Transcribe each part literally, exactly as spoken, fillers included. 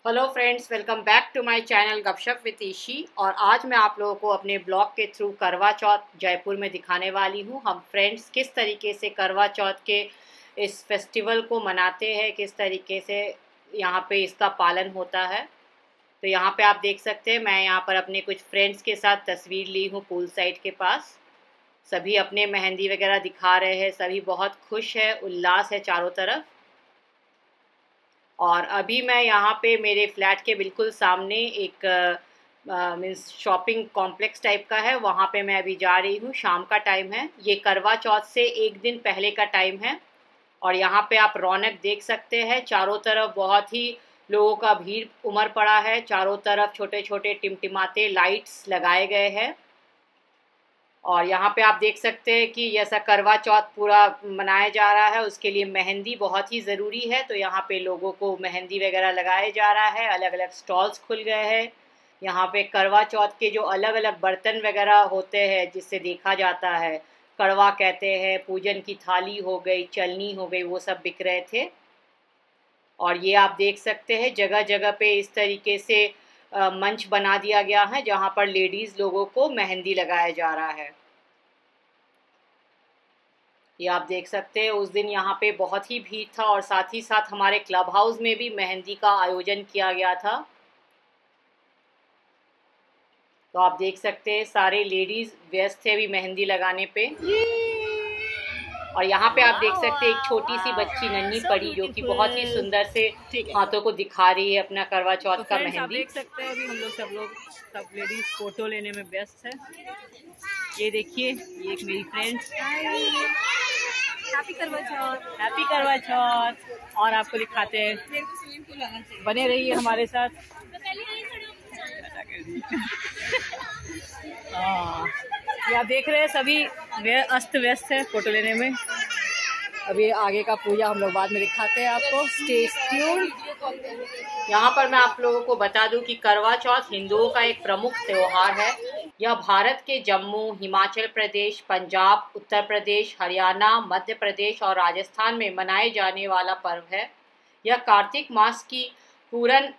Hello friends, welcome back to my channel Gupshup with Ishi. और आज मैं आप लोगों को अपने ब्लॉग के थ्रू करवा चौथ जयपुर में दिखाने वाली हूँ। हम फ्रेंड्स किस तरीके से करवा चौथ के इस फेस्टिवल को मनाते हैं, किस तरीके से यहाँ पे इसका पालन होता है। तो यहाँ पे आप देख सकते हैं, मैं यहाँ पर अपने कुछ फ्रेंड्स के साथ तस्वीर ली हूँ पूल साइड के पास। सभी अपने मेहंदी वगैरह दिखा रहे हैं, सभी बहुत खुश है, उल्लास है चारों तरफ। और अभी मैं यहाँ पे मेरे फ्लैट के बिल्कुल सामने एक मीन्स शॉपिंग कॉम्प्लेक्स टाइप का है, वहाँ पे मैं अभी जा रही हूँ। शाम का टाइम है, ये करवा चौथ से एक दिन पहले का टाइम है। और यहाँ पे आप रौनक देख सकते हैं, चारों तरफ बहुत ही लोगों का भीड़ उमड़ पड़ा है। चारों तरफ छोटे छोटे टिमटिमाते लाइट्स लगाए गए हैं। और यहाँ पे आप देख सकते हैं कि जैसा करवा चौथ पूरा मनाया जा रहा है, उसके लिए मेहंदी बहुत ही ज़रूरी है। तो यहाँ पे लोगों को मेहंदी वगैरह लगाया जा रहा है, अलग अलग स्टॉल्स खुल गए हैं। यहाँ पे करवा चौथ के जो अलग अलग बर्तन वगैरह होते हैं, जिससे देखा जाता है, कड़वा कहते हैं, पूजन की थाली हो गई, चलनी हो गई, वो सब बिक रहे थे। और ये आप देख सकते हैं, जगह जगह पे इस तरीके से मंच बना दिया गया है, जहाँ पर लेडीज़ लोगों को मेहंदी लगाया जा रहा है। ये आप देख सकते हैं, उस दिन यहाँ पे बहुत ही भीड़ था। और साथ ही साथ हमारे क्लब हाउस में भी मेहंदी का आयोजन किया गया था। तो आप देख सकते हैं, सारे लेडीज़ व्यस्त थे अभी मेहंदी लगाने पे। और यहाँ पे आप देख सकते हैं, एक छोटी सी बच्ची नन्ही पड़ी, जो कि बहुत ही सुंदर से हाथों को दिखा रही है अपना करवा चौथ तो का मेहंदी। आप देख सकते हैं, अभी हम लोग सब लोग सब लेडीज फोटो लेने में व्यस्त है। ये देखिए, ये एक मेरी फ्रेंड्स, हैप्पी करवा चौथ। हैप्पी करवा चौथ। और आपको दिखाते हैं, बने रहिए हमारे साथ। हाँ, ये आप देख रहे हैं, सभी अस्त व्यस्त है फोटो लेने में। अभी आगे का पूजा हम लोग बाद में दिखाते हैं आपको, स्टे ट्यून्ड। यहाँ पर मैं आप लोगों को बता दूं कि करवा चौथ हिंदुओं का एक प्रमुख त्यौहार है। यह भारत के जम्मू, हिमाचल प्रदेश, पंजाब, उत्तर प्रदेश, हरियाणा, मध्य प्रदेश और राजस्थान में मनाए जाने वाला पर्व है। यह कार्तिक मास की पूर्ण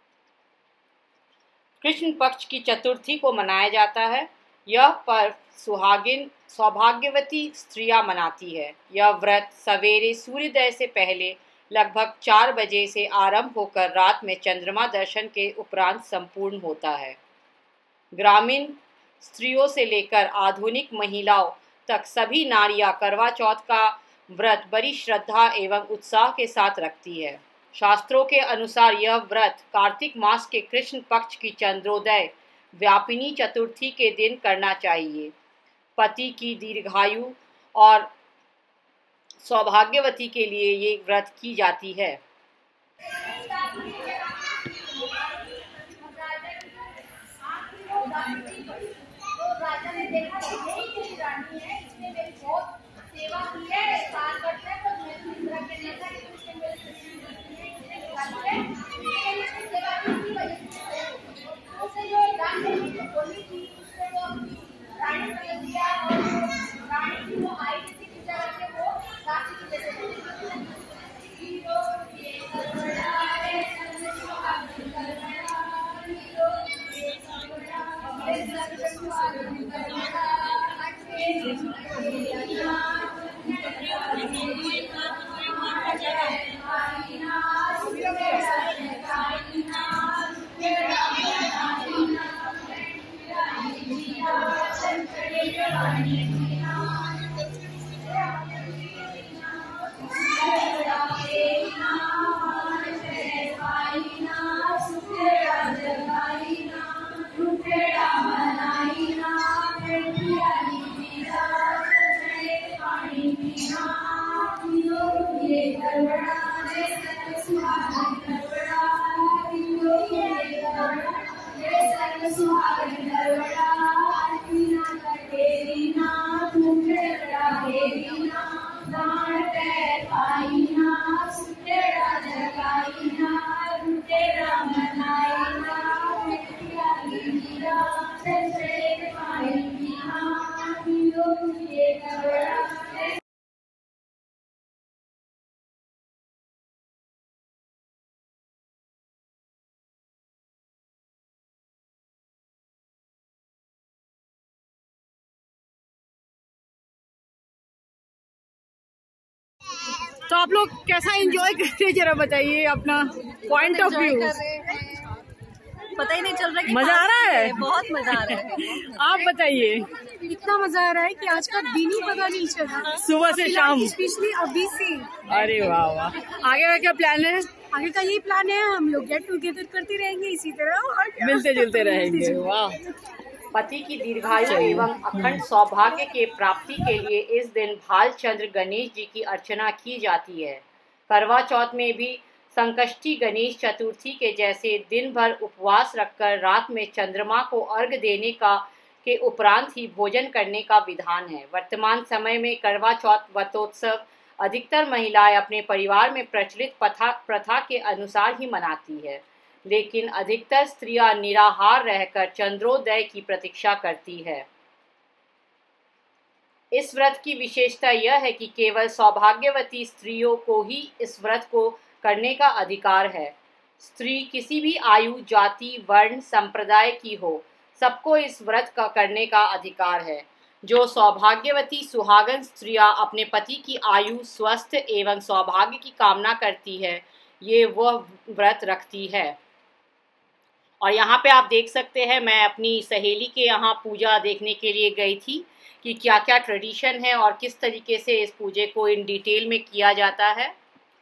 कृष्ण पक्ष की चतुर्थी को मनाया जाता है। यह पर्व सुहागिन सौभाग्यवती स्त्रियां मनाती है। यह व्रत सवेरे सूर्योदय से पहले लगभग चार बजे से आरंभ होकर रात में चंद्रमा दर्शन के उपरांत संपूर्ण होता है। ग्रामीण स्त्रियों से लेकर आधुनिक महिलाओं तक सभी नारियां करवा चौथ का व्रत बड़ी श्रद्धा एवं उत्साह के साथ रखती है। शास्त्रों के अनुसार यह व्रत कार्तिक मास के कृष्ण पक्ष की चंद्रोदय व्यापिनी चतुर्थी के दिन करना चाहिए। पति की दीर्घायु और सौभाग्यवती के लिए ये व्रत की जाती है। राजा ने देखा कि यही रानी है, इसने मेरी बहुत सेवा की है, साल करते हैं, तो मैं इंद्रा के नेता कि उसने मेरे सेवा की वजह से उसे जो रानी बोली थी, उसने वो रानी को दिया। और रानी की वो आई थी पूजा करके, वो काफी की जैसे सुहागन तो आप लोग कैसा एंजॉय कर रहे हैं जरा बताइए अपना पॉइंट ऑफ व्यू। पता ही नहीं चल रहा कि मजा आ रहा है, बहुत मजा आ रहा है। आप बताइए। इतना मजा आ रहा है कि आज का दिन ही पता नहीं चला, सुबह से शाम, स्पेशली अभी से। अरे वाह वाह। आगे का क्या प्लान है? आगे का यही प्लान है, हम लोग गेट टुगेदर करते रहेंगे इसी तरह और मिलते जुलते रहेंगे। वाह। पति की दीर्घायु एवं अखंड सौभाग्य के प्राप्ति के लिए इस दिन भालचंद्र गणेश जी की अर्चना की जाती है। करवा चौथ में भी संकष्टी गणेश चतुर्थी के जैसे दिन भर उपवास रखकर रात में चंद्रमा को अर्घ देने का के उपरांत ही भोजन करने का विधान है। वर्तमान समय में करवा चौथ व्रतोत्सव अधिकतर महिलाएं अपने परिवार में प्रचलित प्रथा प्रथा के अनुसार ही मनाती है, लेकिन अधिकतर स्त्रियां निराहार रहकर चंद्रोदय की प्रतीक्षा करती है। इस व्रत की विशेषता यह है कि केवल सौभाग्यवती स्त्रियों को ही इस व्रत को करने का अधिकार है। स्त्री किसी भी आयु, जाति, वर्ण, संप्रदाय की हो, सबको इस व्रत का करने का अधिकार है। जो सौभाग्यवती सुहागन स्त्रियां अपने पति की आयु, स्वस्थ एवं सौभाग्य की कामना करती है, ये वह व्रत रखती है। और यहाँ पे आप देख सकते हैं, मैं अपनी सहेली के यहाँ पूजा देखने के लिए गई थी कि क्या क्या ट्रेडिशन है और किस तरीके से इस पूजे को इन डिटेल में किया जाता है।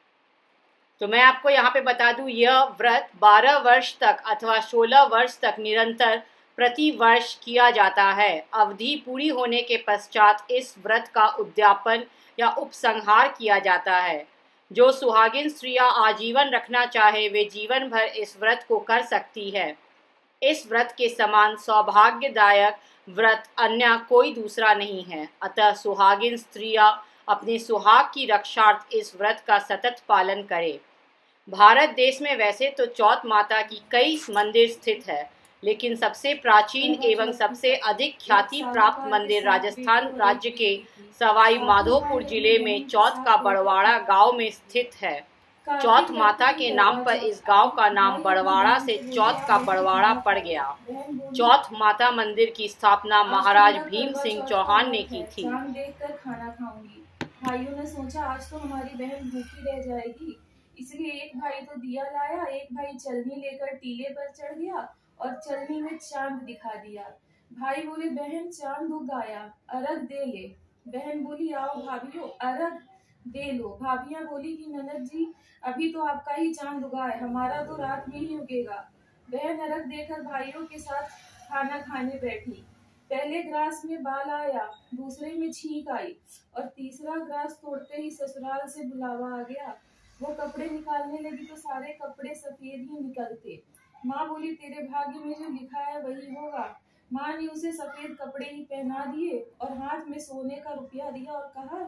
तो मैं आपको यहाँ पे बता दूँ, यह व्रत बारह वर्ष तक अथवा सोलह वर्ष तक निरंतर प्रति वर्ष किया जाता है। अवधि पूरी होने के पश्चात इस व्रत का उद्यापन या उपसंहार किया जाता है। जो सुहागिन स्त्रियां आजीवन रखना चाहे वे जीवन भर इस व्रत को कर सकती है। इस व्रत के समान सौभाग्यदायक व्रत अन्य कोई दूसरा नहीं है। अतः सुहागिन स्त्रियां अपने सुहाग की रक्षार्थ इस व्रत का सतत पालन करें। भारत देश में वैसे तो चौथ माता की कई मंदिर स्थित है, लेकिन सबसे प्राचीन एवं सबसे अधिक ख्याति प्राप्त मंदिर राजस्थान राज्य के सवाई माधोपुर जिले में चौथ का बड़वाड़ा गांव में स्थित है। चौथ माता के नाम पर इस गांव का नाम बड़वाड़ा से चौथ का बड़वाड़ा पड़ गया। चौथ माता मंदिर की स्थापना महाराज भीम सिंह चौहान ने की थी। देखकर खाना खाऊंगी। भाइयों ने सोचा आज तो हमारी बहन भूखी रह जाएगी, इसलिए एक भाई तो दिया लाया, एक भाई चलनी लेकर टीले पर चढ़ गया और चलनी में चांद दिखा दिया। भाई बोले बहन चांद उग आया, अर्घ दे ले। बहन बोली आओ भाभियों अर्घ दे लो। भाभियां बोली कि ननद जी अभी तो आपका ही चांद उगा है, हमारा तो रात में ही उगेगा। बहन अर्घ देकर भाइयों के साथ खाना खाने बैठी। पहले ग्रास में बाल आया, दूसरे में छींक आई और तीसरा ग्रास तोड़ते ही ससुराल से बुलावा आ गया। वो कपड़े निकालने लगी तो सारे कपड़े सफेद ही निकलते। माँ बोली तेरे भाग्य में जो लिखा है वही होगा। माँ ने उसे सफेद कपड़े ही पहना दिए और हाथ में सोने का रुपया दिया और कहा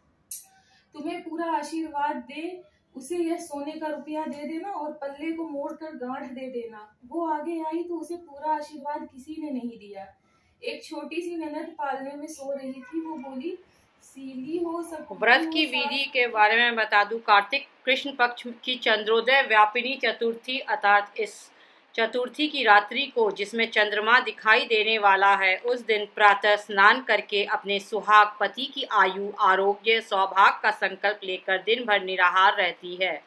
तुम्हें पूरा आशीर्वाद दे उसे यह सोने का रुपया दे देना और पल्ले को मोड़कर गांठ दे देना। वो आगे आई तो उसे पूरा आशीर्वाद किसी ने नहीं दिया। एक छोटी सी ननद पालने में सो रही थी, वो बोली सीली हो सब। व्रत की विधि के बारे में बता दूं, कार्तिक कृष्ण पक्ष की चंद्रोदय व्यापिनी चतुर्थी अर्थात इस चतुर्थी की रात्रि को जिसमें चंद्रमा दिखाई देने वाला है, उस दिन प्रातः स्नान करके अपने सुहाग पति की आयु, आरोग्य, सौभाग्य का संकल्प लेकर दिन भर निराहार रहती है।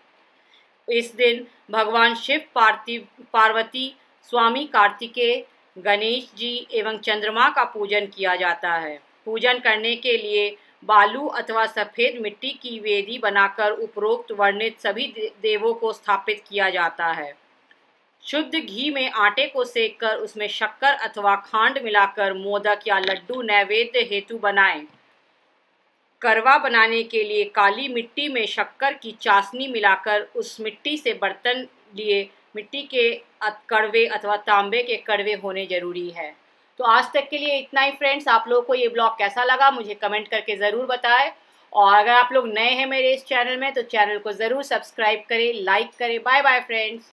इस दिन भगवान शिव, पार्वती, स्वामी कार्तिकेय, गणेश जी एवं चंद्रमा का पूजन किया जाता है। पूजन करने के लिए बालू अथवा सफ़ेद मिट्टी की वेदी बनाकर उपरोक्त वर्णित सभी देवों को स्थापित किया जाता है। शुद्ध घी में आटे को सेककर उसमें शक्कर अथवा खांड मिलाकर मोदक या लड्डू नैवेद्य हेतु बनाएं। करवा बनाने के लिए काली मिट्टी में शक्कर की चाशनी मिलाकर उस मिट्टी से बर्तन लिए मिट्टी के कड़वे अथवा तांबे के कड़वे होने जरूरी है। तो आज तक के लिए इतना ही फ्रेंड्स। आप लोगों को ये ब्लॉग कैसा लगा मुझे कमेंट करके ज़रूर बताएं, और अगर आप लोग नए हैं मेरे इस चैनल में तो चैनल को ज़रूर सब्सक्राइब करें, लाइक करें। Bye bye friends.